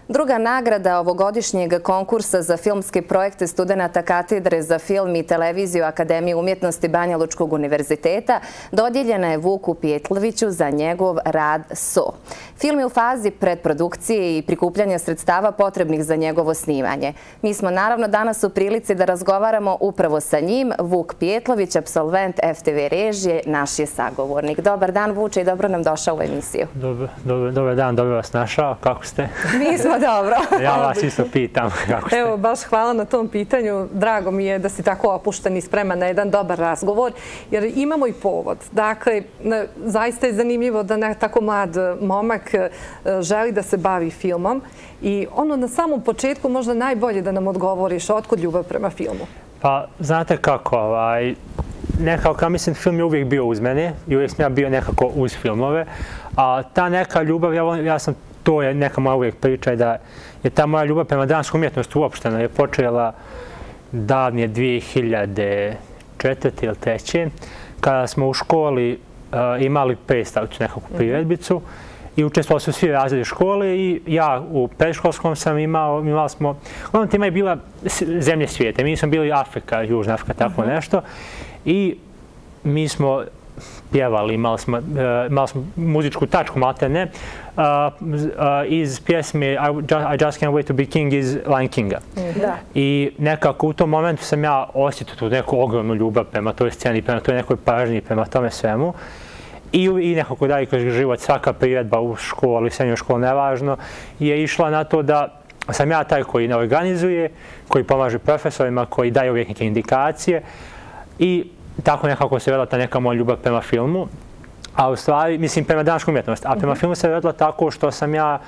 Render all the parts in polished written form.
Druga nagrada ovogodišnjeg konkursa za filmske projekte studenata Katedre za film i televiziju Akademije umjetnosti Banja Lučkog univerziteta dodijeljena je Vuku Pijetloviću za njegov rad So. Film je u fazi predprodukcije i prikupljanja sredstava potrebnih za njegovo snimanje. Mi smo naravno danas u prilici da razgovaramo upravo sa njim. Vuk Pijetlović, apsolvent FTV režije, naš je sagovornik. Dobar dan, Vuče, i dobro nam došao u emisiju. Dobar dan, dobro vas našao. Kako ste? Mi smo dobro. Ja vas isto pitam kako ste. Evo, baš hvala na tom pitanju. Drago mi je da si tako opušten i spreman na jedan dobar razgovor, jer imamo i povod. Dakle, zaista je zanimljivo da tako mlad momak želi da se bavi filmom i ono na samom početku možda najbolje da nam odgovoriš otkud ljubav prema filmu. Pa, znate kako, nekako, mislim, film je uvijek bio uz mene i uvijek sam ja bio nekako uz filmove, a ta neka ljubav, to je neka moja uvijek priča, da je ta moja ljubav prema dramskoj umjetnosti uopšteno je počela davnije 2004. ili 2003. kada smo u školi imali predstavicu, nekakvu priredbicu i učestvovali su svi razredi škole i ja u predškolskom sam imali smo, uglavnom tema je bila zemlje svijeta, mi smo bili Afrika, Južna Afrika, tako nešto i mi smo pjevali, imali smo muzičku tačku, maltene, iz pjesme I Just Can't Wait to Be King iz Lion Kinga. I nekako u tom momentu sam ja osjetio tu neku ogromnu ljubav prema toj sceni, prema toj nekoj pažnji, prema tome svemu. I nekako dalje kroz život, svaka priredba u školi, srednjoj školi, nevažno, je išla na to da sam ja taj koji ne organizuje, koji pomaže profesorima, koji daje uvijek neke indikacije i tako nekako se vedla ta neka moja ljubav prema filmu, a u stvari, mislim, prema dramskoj umjetnosti. A prema filmu se vedla tako što sam ja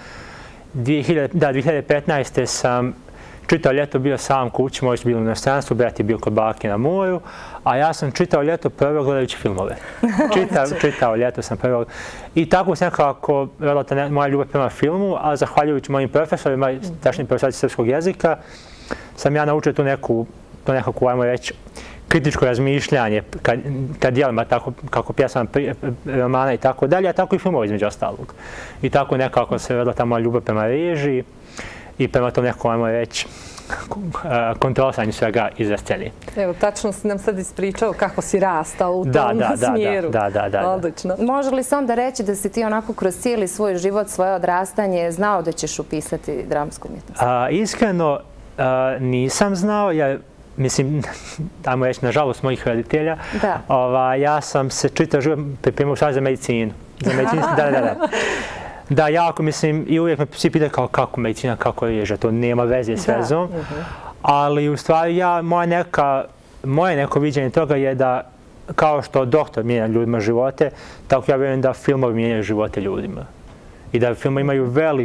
2015. sam čitao ljeto bio sam kući, moji su bili u inostranstvu, brat je bio kod bake na moru, a ja sam čitao ljeto prvo gledajući filmove. Čitao ljeto sam prvo. I tako se nekako vedla ta moja ljubav prema filmu, a zahvaljujući mojim profesorima, tačnije profesorici srpskog jezika, sam ja naučio to nekako, ajmo reći, kritičko razmišljanje kad dijelima tako kako pjesama, romana i tako dalje, a tako i filmova između ostalog. I tako nekako se vedla ta moja ljubav prema režiji i prema tom nekom, ajmo reći, kontrolisanju svega iza scene. Evo, tačno si nam sad ispričao kako si rastao u tom smjeru. Da. Odlično. Može li se onda reći da si ti onako kroz cijeli svoj život, svoje odrastanje znao da ćeš upisati dramsku umjetnost? Iskreno nisam znao, mislim, ajmo reći, nažalost mojih roditelja, ja sam se čitao život pripremao za medicinu. Da, jako, mislim, i uvijek me svi pitaju kako medicina, kako režija, to nema veze s vezom. Ali u stvari moje neko viđenje toga je da kao što doktor mijenja ljudima živote, tako ja vjerujem da filmovi mijenjaju živote ljudima. I da filmovi imaju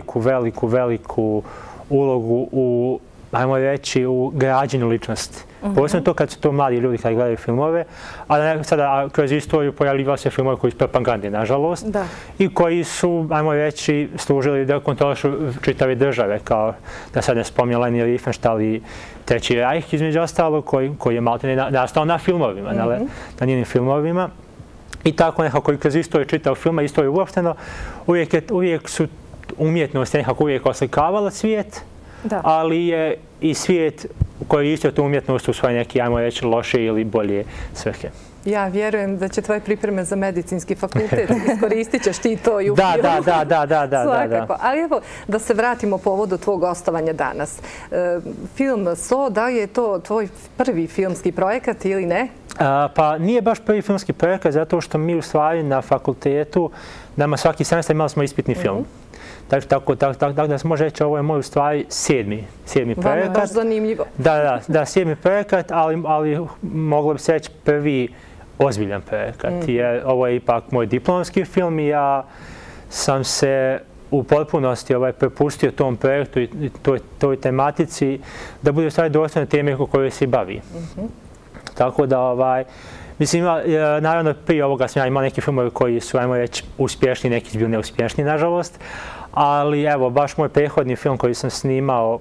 veliku ulogu u, ajmo reći, u građenju ličnosti. Posebno to kad su to mladi ljudi kad gledaju filmove, a sada kroz istoriju pojavljivali se filmove koji su propagandni, nažalost, i koji su, ajmo reći, služili da kontrolišu čitave države, kao da sad ne spominje Leni Riefenstahl i Treći Rajh, između ostalog, koji je maltene nastao na filmovima, na njenim filmovima. I tako nekako i kroz istoriju čitao filma, istoriju uopšteno, uvijek su umjetnosti nekako uvijek oslikavala svijet, ali je i svijet koji istio tu umjetnost u svoje neke, ajmo reći, loše ili bolje svrhe. Ja vjerujem da će tvoje pripreme za medicinski fakultet, iskoristit ćeš ti to i u filmu. Da. Svakako. Ali evo, da se vratimo povodu tvog gostovanja danas. Film So, da li je to tvoj prvi filmski projekat ili ne? Pa nije baš prvi filmski projekat, zato što mi u stvari na fakultetu, nama svaki semestar imali smo ispitni film. Tako da se može reći, ovo je moj u stvari sedmi projekat. Baš zanimljivo. Da, 7. projekat, ali moglo bi se reći prvi ozbiljan projekat. Jer ovo je ipak moj diplomski film i ja sam se u potpunosti prepustio tom projektu i toj tematici da bude u stvari dostojna teme kojoj se bavi. Tako da, mislim, naravno prije ovoga sam ja imao neki filmovi koji su, ajmo reći, uspješni, neki su bili neuspješni, nažalost. Ali evo, baš moj prethodni film koji sam snimao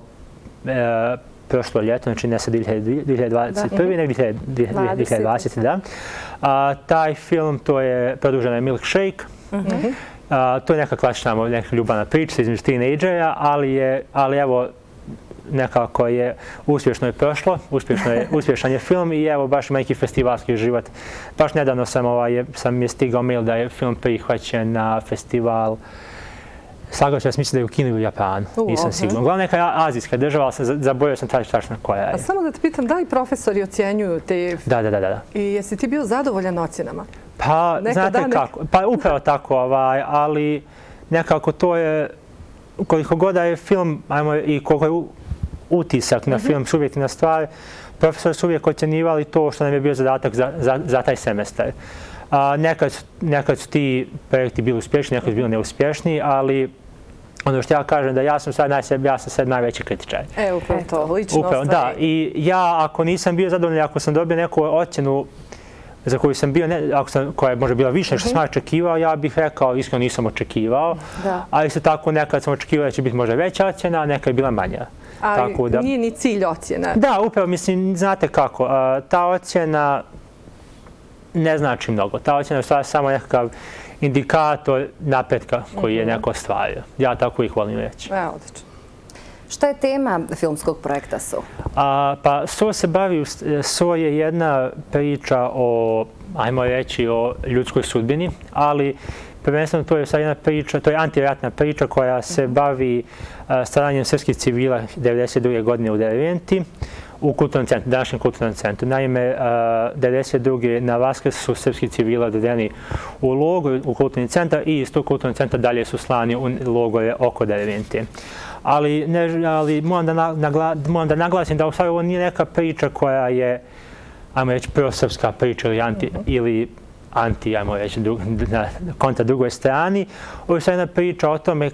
prošlo ljeto, znači ne sad 2021. nego 2020. Taj film, to je produžena Milkshake. To je neka klasična neka ljubavna priča između tinejdžera, ali evo, nekako je uspješno je prošlo, uspješan je film i evo baš ima neki festivalski život. Baš nedavno sam je stigao mail da je film prihvaćen na festival. Slagao se, ja mislim da je u Kini ili u Japanu, nisam siguran. Uglavnom neka azijska država, ali zaboravio sam tačno koja je. A samo da te pitam, da li profesori ocjenjuju te... Da. I jesi ti bio zadovoljan ocjenama? Pa, znate kako, pa upravo tako, ali nekako to je, koliko god da je film, i koliko je utisak na film, subjektivna stvar, profesori su uvijek ocjenjivali to što nam je bio zadatak za taj semestar. Nekad su ti projekti bili uspješni, nekad su bili neuspješni, ali ono što ja kažem da ja sam sad najveći kritičar. Upravo to, lično ostvari. Da, i ja ako nisam bio zadovoljan, ako sam dobio neku ocjenu za koju sam bio, koja je možda bila više što sam očekivao, ja bih rekao, iskreno nisam očekivao, ali isto tako nekad sam očekivao da će biti možda veća ocjena, a nekad je bila manja. Ali nije ni cilj ocjena. Da, upravo, mislim, znate kako, ta ocjena ne znači mnogo. Ta ocjena je samo nekakav indikator napretka koji je neko ostvario. Ja tako ih volim reći. Odlično. Šta je tema filmskog projekta SO? Pa SO je jedna priča o, ajmo reći, o ljudskoj sudbini, ali prvenstveno to je sad jedna priča, to je antiratna priča koja se bavi stradanjem srpskih civila 1992. godine u Derventi u kulturnom centru, današnjem kulturnom centru. Naime, 1992. na Vaskrs su srpski civila dovedeni u logor, u kulturni centar i iz tog kulturnog centra dalje su slani u logore oko Dervente. Ali moram da naglasim da u stvari ovo nije neka priča koja je, ajmo reći, prosrpska priča ili anti, ajmo reći, kontra drugoj strani. Ovo je sad jedna priča o tome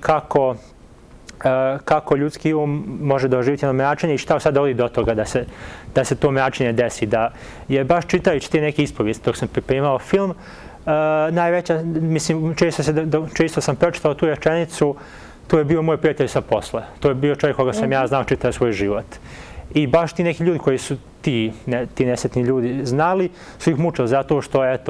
kako ljudski može doživjeti jedno mračenje i šta sad dovodi do toga da se to mračenje desi. Jer baš čitajući te neke ispovijesti dok sam pripremao film, najveća, mislim, često sam pročitao tu rečenicu, to je bio moj prijatelj sa posla. To je bio čovjek koga sam ja znao čitao svoj život. I baš ti neki ljudi koji su ti nesretni ljudi znali, su ih mučili zato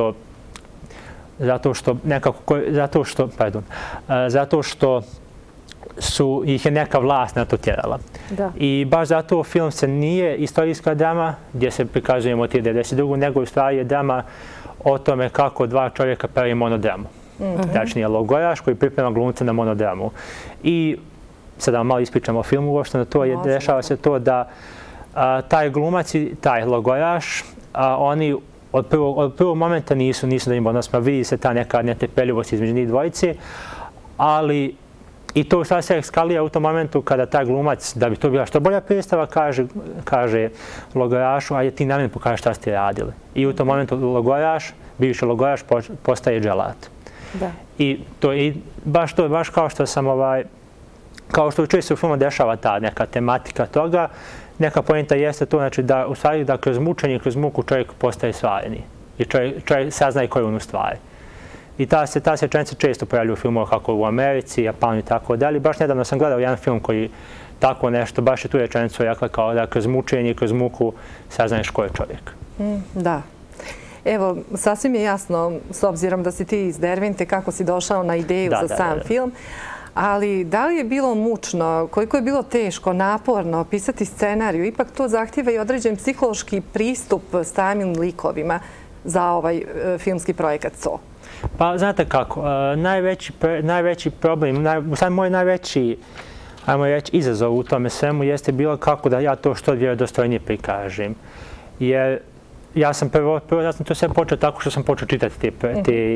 što ih je neka vlast na to tjerala. I baš zato film se nije istorijska drama gdje se prikazuje motiv 92. nego u stvari je drama o tome kako dva čovjeka pravi monodramu. Tačnije logoraš koji priprema glumca na monodramu. I sada vam malo ispričamo o filmu uopšte, dešava se to da taj glumac i taj logoraš, oni od prvog momenta nisu da im odnosno vidi se ta neka netrpeljivost između njih dvojice, ali i to šta se eskalira u tom momentu kada taj glumac, da bi to bila što bolja predstava, kaže logorašu, ajde ti namjerno pokaži šta ste radili. I u tom momentu bivši logoraš postaje dželat. I baš kao što često u filmu dešava ta neka tematika toga, neka poenta jeste to, znači da u stvari da kroz mučenje i kroz muku čovjek postaje stvareni. I čovjek saznaje koji je on u stvari. I ta se rečenica često pojavljuje u filmu kako u Americi, Japanu i tako dalje. Baš nedavno sam gledao jedan film koji tako nešto, baš je tu rečenicu rekla kao da kroz mučenje i kroz muku saznaješ ko je čovjek. Da. Evo, sasvim je jasno, s obzirom da si ti iz Dervente, kako si došao na ideju za sam film. Ali da li je bilo mučno, koliko je bilo teško, naporno pisati scenariju? Ipak to zahtjeva i određen psihološki pristup samim likovima za ovaj filmski projekat SO. Pa, znate kako, najveći problem, moj najveći izazov u tome svemu jeste bilo kako da ja to što vjerodostojnije prikažem. Jer ja sam to sve počeo tako što sam počeo čitati te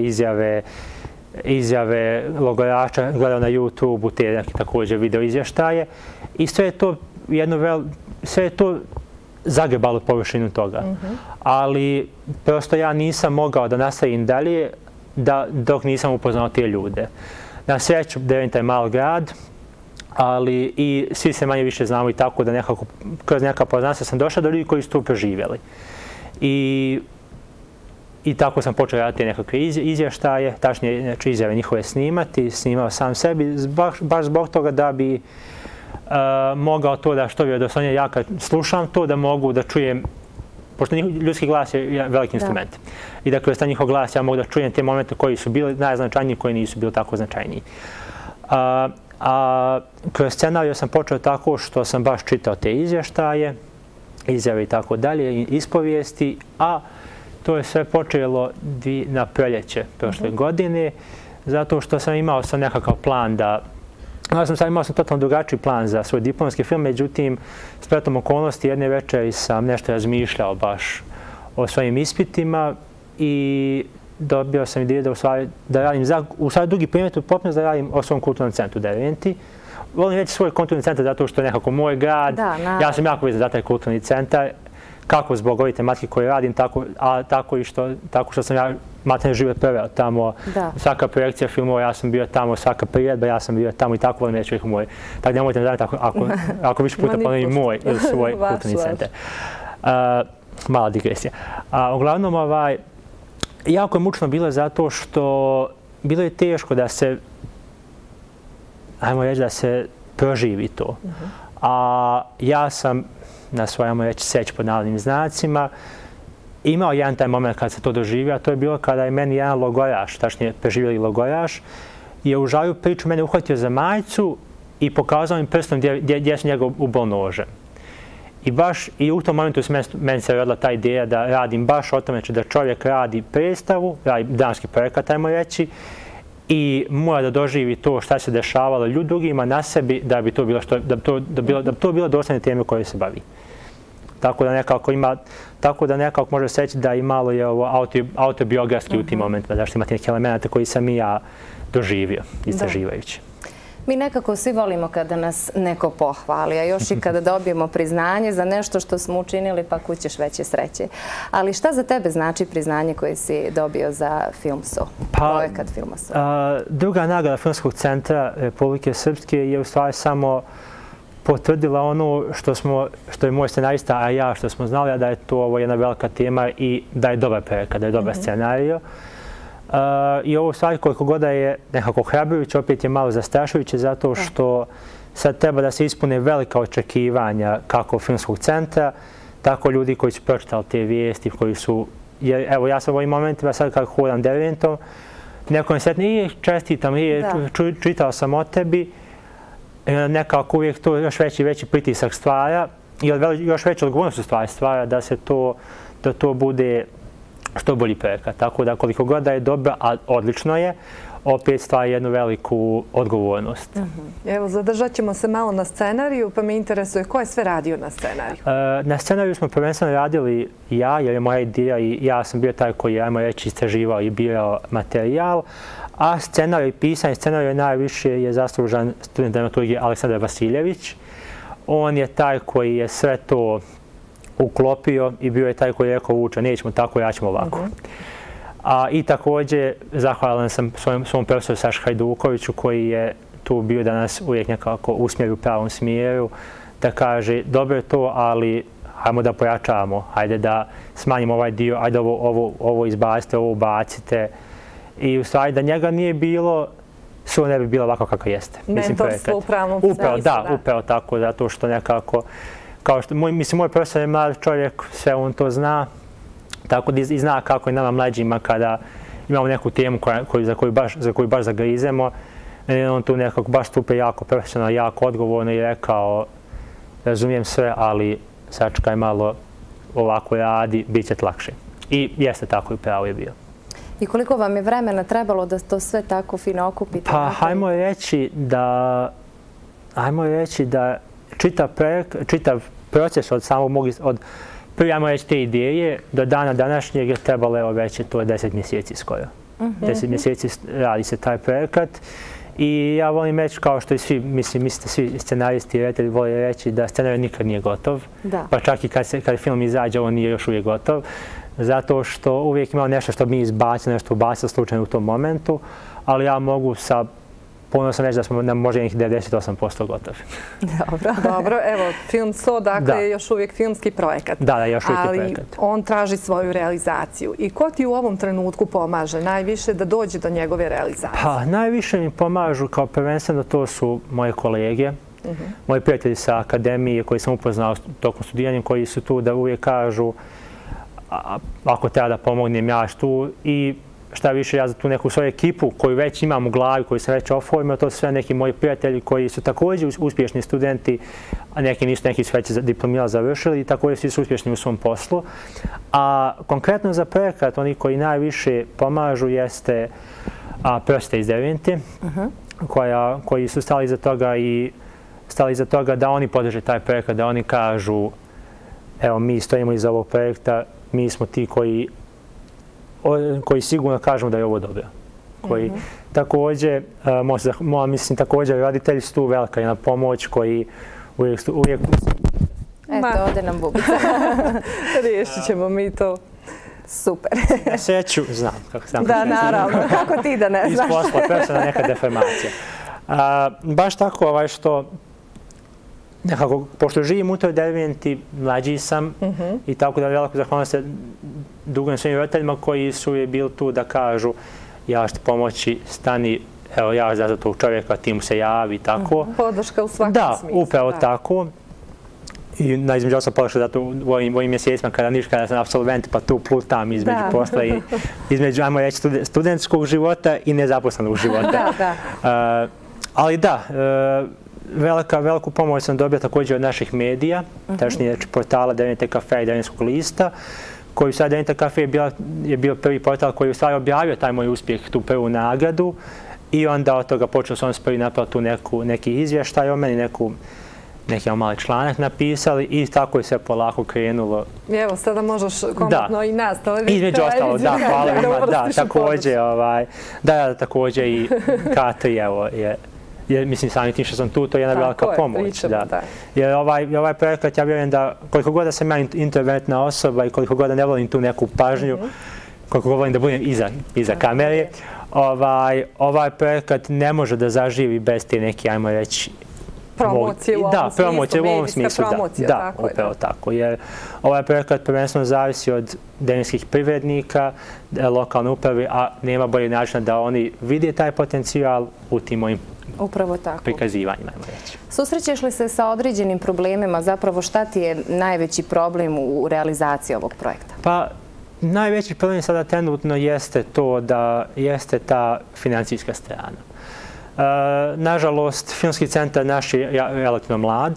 izjave logorača, gledao na YouTube-u te neke također video izvještaje i sve je to zagrebalo površinu toga. Ali prosto ja nisam mogao da nastavim dalje dok nisam upoznao te ljude. Na sreću, Derventa je mal grad, ali i svi se manje više znamo i tako da nekako kroz neka poznanstva sam došao do ljudi koji su to preživjeli. I tako sam počeo raditi nekakve izvještaje, tačnije izjave njihove snimao sam sebi, baš zbog toga da bi mogao to da što vjerodostojnije ja kad slušam to da mogu da čujem pošto ljudski glas je veliki instrument. I da kroz taj njihov glas ja mogu da čujem te momente koji su bili najznačajniji, koji nisu bili tako značajniji. A kroz scenariju sam počeo tako što sam baš čitao te izvještaje, izjave i tako dalje, ispovijesti, a to je sve počelo na proljeće prošle godine, zato što sam imao nekakav plan da... Imao sam totalno drugačiji plan za svoj diplomski film, međutim, spletom okolnosti jedne večeri sam nešto razmišljao baš o svojim ispitima i dobio sam ideju da radim, u stvari drugi primjer, popnost da radim o svom kulturnom centru Derventi. Volim reći svoj kulturni centar zato što je nekako moj grad. Ja sam jako vezan za taj kulturni centar, kako zbog ovih tematike koje radim, a tako što sam ja materijalni život preveo tamo. Svaka projekcija filmova, ja sam bio tamo, svaka priredba, ja sam bio tamo i tako volim reći uvijek moj. Tako nemojte me zanimati ako više puta ponovim moj ili svoj kulturni centar. Mala digresija. Uglavnom, jako je mučno bilo zato što bilo je teško da se, ajmo reći, da se proživi to. A ja sam na svoj, ajmo reći, seć pod navodnim znacima imao jedan taj moment kad se to doživio, a to je bilo kada je meni jedan logoraš, tačnije preživjeli logoraš, je u žalju priču mene uhvatio za majicu i pokazao mi prstom gdje se njega ubol nožem. I u tom momentu meni se rodila ta ideja da radim baš o tome, da čovjek radi predstavu, radi dramski projekat, ajmo reći, i mora da doživi to šta se dešavalo drugima na sebi da bi to bilo dostojne teme koje se bavi. Tako da nekako može se reći da i malo je ovo autobiografski u tim momentima, da što imate neke elemente koji sam i ja doživio, istraživajući. Mi nekako svi volimo kada nas neko pohvali, a još i kada dobijemo priznanje za nešto što smo učinili, pa kućeš veće sreće. Ali šta za tebe znači priznanje koje si dobio za Film So, projekat Filma So? Druga nagrada Filmskog centra Republike Srpske je u stvari samo potvrdila ono što je moj scenarista, a ja što smo znali, da je to jedna velika tema i da je dobar projekat, da je dobar scenario. I ovo stvari koliko god je nekako hrabrujuće, opet je malo zastrašujuće zato što sad treba da se ispune velika očekivanja kako Filmskog centra, tako ljudi koji su pročitali te vijesti, koji su... Evo, ja sam u ovim momentima sad kad hodam Derventom, neko mi sretne, čestitam, čitao sam o tebi, nekako uvijek to još veći pritisak stvara i još veća odgovornost u stvari stvara da to bude što bolji projekat. Tako da koliko god da je dobro, a odlično je, opet stvara jednu veliku odgovornost. Evo, zadržat ćemo se malo na scenariju, pa me interesuje ko je sve radio na scenariju? Na scenariju smo prvenstveno radili ja, jer je moja ideja i ja sam bio taj koji je, ajmo reći, istraživao i birao materijal, a scenarij i pisanje scenarija najviše je zaslužan student dramaturgije Aleksandar Vasiljević. On je taj koji je sve to uklopio i bio je taj koji je rekao Vuče, nećemo tako, ja ćemo ovako. I također zahvalan sam svom profesoru Saši Hajdukoviću koji je tu bio da nas uvijek nekako usmjeri u pravom smjeru, da kaže dobro je to, ali hajmo da pojačavamo, hajde da smanjimo ovaj dio, hajde ovo izbacite, ovo ubacite. I u stvari da njega nije bilo, sve ne bi bilo ovako kako jeste. Mentorstvo u pravom smislu. Da, upravo tako, zato što nekako, kao što, moj profesor je mlad čovjek, sve on to zna, tako da i zna kako je nama mlađima kada imamo neku temu za koju baš zagrizemo. On tu nekako baš stupe jako profesionalno, jako odgovorno i rekao, razumijem sve, ali sačekaj malo, ovako radi, bit će lakše. I jeste tako i pravo je bio. I koliko vam je vremena trebalo da to sve tako fino okupite? Pa, hajmo reći da čitav proces od prvi, hajmo reći, te ideje do dana današnjeg je trebalo, evo već je to 10 mjeseci skoro. 10 mjeseci radi se taj projekat i ja volim reći, kao što i svi, mislite svi scenaristi i redatelji vole reći da scenarij nikad nije gotov, pa čak i kad film izađe, on nije još uvijek gotov. Zato što uvijek imamo nešto što mi izbacili, nešto ubacili slučajno u tom momentu, ali ja mogu sa ponosom reći da smo na možda nekih 98% gotovi. Dobro, evo, Film So, dakle, je još uvijek filmski projekat. Da, još uvijek je projekat. Ali on traži svoju realizaciju. I ko ti u ovom trenutku pomaže najviše da dođe do njegove realizacije? Pa, najviše mi pomažu kao prvenstveno to su moje kolege, moji prijatelji sa akademije koji sam upoznao tokom studiranja, koji su tu da uvijek kažu ako treba da pomognem ja tu i šta više ja za tu neku svoju ekipu koju već imam u glavi, koju sam već oformio, to su sve neki moji prijatelji koji su također uspješni studenti, a neki nisu, neki su već diplomirali završili i također svi su uspješni u svom poslu. A konkretno za projekat, oni koji najviše pomažu jeste Prosvjeta iz Dervente, koji su stali iza toga da oni podrže taj projekat, da oni kažu evo mi stojimo iza ovog projekta, mi smo ti koji sigurno kažemo da je ovo dobro. Koji također, mislim također roditelji su tu velika jedna pomoć koji uvijek... Eto, ovdje nam bubica. Riješit ćemo mi to. Super. Na sreću, znam kako sam. Da, naravno. Kako ti da ne znaš? Iz posla, personalna neka deformacija. Baš tako što nekako, pošto živim u toj Derventi, mlađi sam i tako da veliko zahvalno se dugujem svojim roditeljima koji su je bili tu da kažu ja ću ti pomoći, stani, evo ja za tog čovjeka, ti mu se javi i tako. Podrška u svakom smislu. Da, upravo tako. I između osam podrška zato u ovim mjesecima kada sam apsolvent pa tu plutam između posla i između, ajmo reći, studentskog života i nezaposlenog života. Ali da, veliku pomoć sam dobio također od naših medija, tačnije portala Dervente Cafe i Derventskog lista, koji sad Dervente Cafe je bio prvi portal koji je u stvari objavio taj moj uspjeh, tu prvu nagradu i onda od toga počeo sam prvi napraviti tu neki izvještaj o meni, neki mali članak napisali i tako je sve polako krenulo. I evo, sada možeš komotno i nas televiziju. Između ostalo, da, hvala ima, da, također, da, također i Katri, evo, mislim, sami tim što sam tu, to je jedna velika pomoć. Jer ovaj projekat, ja vjerujem da koliko god da sam ja introvертna osoba i koliko god da ne volim tu neku pažnju, koliko god volim da budem iza kamere, ovaj projekat ne može da zaživi bez te neke, ajmo reći, promocije u ovom smislu, da, upravo tako. Jer ovaj projekat prvenstveno zavisi od derventskih privrednika, lokalne uprave, a nema bolje načina da oni vide taj potencijal u tim mojim prikazivanjima. Susrećeš li se sa određenim problemima? Zapravo šta ti je najveći problem u realizaciji ovog projekta? Pa, najveći problem sada trenutno jeste to da jeste ta financijska strana. Nažalost, Filmski centar naš je relativno mlad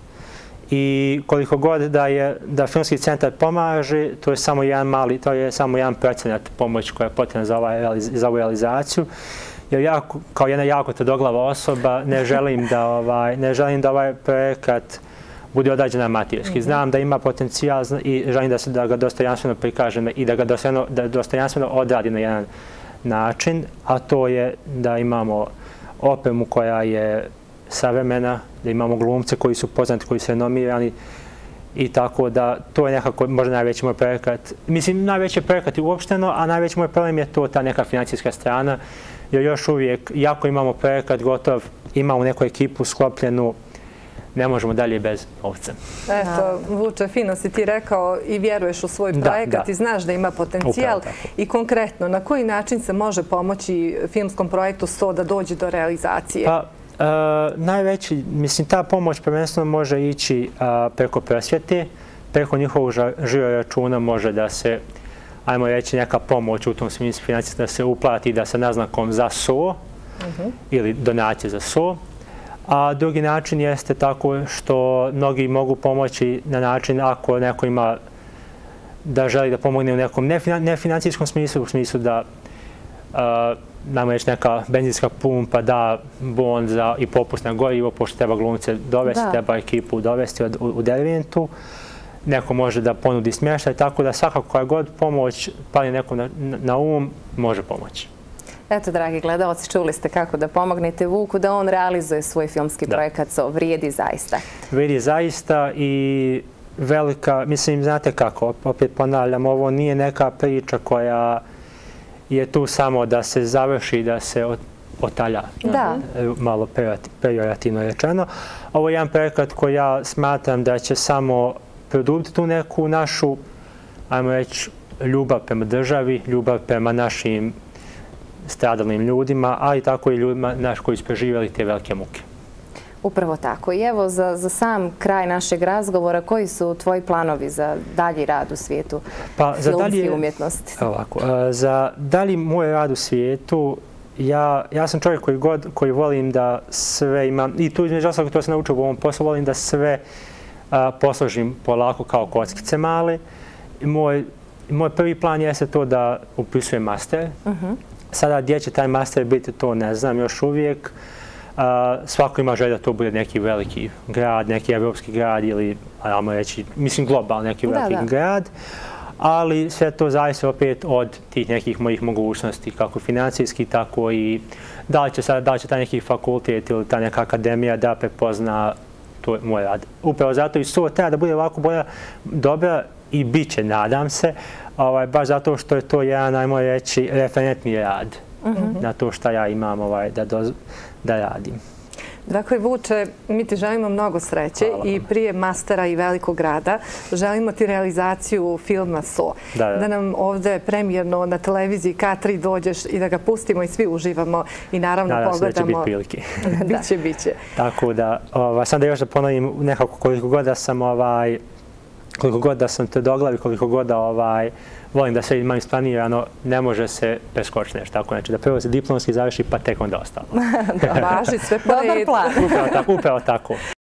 i koliko god da Filmski centar pomaže, to je samo jedan procenat pomoći koja je potrebna za ovu realizaciju. Jer ja, kao jedna jako tvrdoglava osoba, ne želim da ovaj projekat bude odrađen amaterski. Znam da ima potencijal i želim da ga dostojanstveno prikažem i da ga dostojanstveno odradi na jedan način, a to je da imamo opremu koja je savremena, da imamo glumce koji su poznati, koji su renomirani i tako da to je nekako možda najveći moj projekat. Mislim, najveći projekat je uopšteno, a najveći moj problem je to ta neka financijska strana, jer još uvijek, jako imamo projekat gotov, imamo neku ekipu sklopljenu, ne možemo dalje bez novca. Eto, Vuče, fino si ti rekao i vjeruješ u svoj projekat i znaš da ima potencijal. I konkretno, na koji način se može pomoći filmskom projektu SO da dođe do realizacije? Pa, najveći, mislim, ta pomoć prvenstveno može ići preko Prosvjete, preko njihovog žiro računa može da se, ajmo reći, neka pomoć u tom smislu financijska da se uplati da se naznakom za SO ili donacije za SO. A drugi način jeste tako što mnogi mogu pomoći na način ako neko ima da želi da pomogne u nekom nefinancijskom smislu, u smislu da nam reći neka benzinska pumpa da bon i popust na gorivo, pošto treba glumce dovesti, treba ekipu dovesti u Derventu. Neko može da ponudi smještaj, tako da svakako koja god pomoć pali nekom na može pomoći. Eto, dragi gledalci, čuli ste kako da pomognete Vuku da on realizuje svoj filmski projekat SO. Vrijedi zaista. Vrijedi zaista i velika, mislim, znate kako, opet ponavljam, ovo nije neka priča koja je tu samo da se završi, da se otalja. Malo pejorativno rečeno. Ovo je jedan projekat koji ja smatram da će samo produbiti tu neku našu, ajmo reći, ljubav prema državi, ljubav prema našim stradalnim ljudima, a i tako i ljudima koji su preživjeli te velike muke. Upravo tako. I evo, za sam kraj našeg razgovora, koji su tvoji planovi za dalji rad u svijetu filmske umjetnosti? Za dalji moj rad u svijetu, ja sam čovjek koji volim da sve imam, i tu između ostalog to sam naučio u ovom poslu, volim da sve posložim polako kao kockice male. Moj prvi plan jeste to da upisujem master. Sada gdje će taj master biti, to ne znam još uvijek. Svako ima želja da to bude neki veliki grad, neki evropski grad ili, ajmo reći, mislim globalni neki veliki grad. Ali sve to zavisi opet od tih nekih mojih mogućnosti, kako financijski, tako i da li će taj neki fakultet ili ta neka akademija da prepozna to moj rad. Upravo zato i to treba da bude ovako dobra i bit će, nadam se, baš zato što je to jedan, ajmo reći, referentni rad na to što ja imam da radim. Dakle, Vuče, mi ti želimo mnogo sreće i prije mastera i velikog grada. Želimo ti realizaciju filma So. Da nam ovdje premijerno na televiziji K3 dođeš i da ga pustimo i svi uživamo i naravno pogledamo. Nadam se da će biti prilike. Biće. Tako da, sam da još da ponovim nekako koliko god da sam tvrdoglav, koliko god da volim da sve imam isplanirano, ne može se preskočiti nešto. Tako znači da prvo se diplomski završi pa tek onda ostalo. Važi sve po redu. Upravo tako.